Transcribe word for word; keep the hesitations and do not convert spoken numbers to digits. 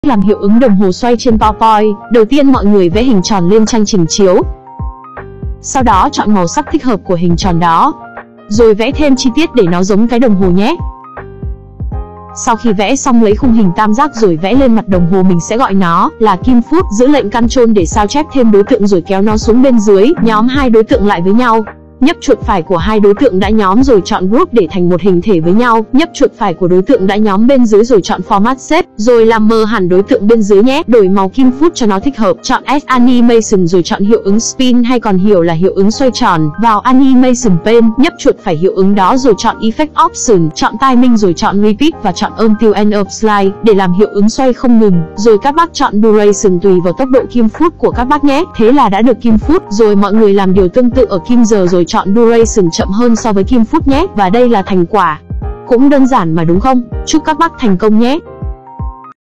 Làm hiệu ứng đồng hồ xoay trên PowerPoint, đầu tiên mọi người vẽ hình tròn lên tranh trình chiếu. Sau đó chọn màu sắc thích hợp của hình tròn đó, rồi vẽ thêm chi tiết để nó giống cái đồng hồ nhé. Sau khi vẽ xong lấy khung hình tam giác rồi vẽ lên mặt đồng hồ, mình sẽ gọi nó là kim phút, giữ lệnh Ctrl để sao chép thêm đối tượng rồi kéo nó xuống bên dưới, nhóm hai đối tượng lại với nhau. Nhấp chuột phải của hai đối tượng đã nhóm rồi chọn Group để thành một hình thể với nhau. Nhấp chuột phải của đối tượng đã nhóm bên dưới rồi chọn Format Shape, rồi làm mờ hẳn đối tượng bên dưới nhé. Đổi màu kim phút cho nó thích hợp. Chọn Add Animation rồi chọn hiệu ứng Spin hay còn hiểu là hiệu ứng xoay tròn. Vào Animation Pane, nhấp chuột phải hiệu ứng đó rồi chọn Effect Option, chọn Timing rồi chọn Repeat và chọn Until End of Slide để làm hiệu ứng xoay không ngừng. Rồi các bác chọn Duration tùy vào tốc độ kim phút của các bác nhé. Thế là đã được kim phút. Rồi mọi người làm điều tương tự ở kim giờ rồi chọn Duration chậm hơn so với kim phút nhé. Và đây là thành quả. Cũng đơn giản mà đúng không? Chúc các bác thành công nhé!